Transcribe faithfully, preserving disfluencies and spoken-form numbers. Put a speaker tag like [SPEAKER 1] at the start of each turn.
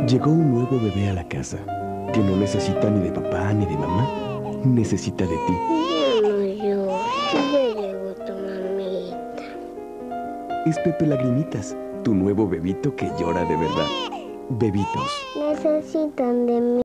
[SPEAKER 1] Llegó un nuevo bebé a la casa, que no necesita ni de papá ni de mamá, necesita de ti.
[SPEAKER 2] Ya no llores, ya llegó tu mamita.
[SPEAKER 1] Es Pepe Lagrimitas, tu nuevo bebito que llora de verdad. Bebitos.
[SPEAKER 2] Necesitan de mí.